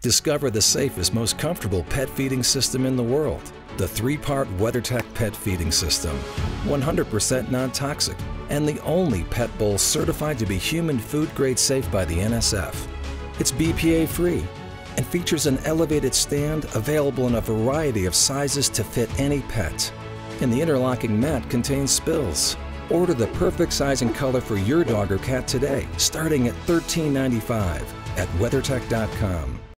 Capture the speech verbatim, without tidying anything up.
Discover the safest, most comfortable pet feeding system in the world. The three-part WeatherTech pet feeding system. one hundred percent non-toxic and the only pet bowl certified to be human food grade safe by the N S F. It's B P A free and features an elevated stand available in a variety of sizes to fit any pet. And the interlocking mat contains spills. Order the perfect size and color for your dog or cat today, starting at thirteen ninety-five at WeatherTech dot com.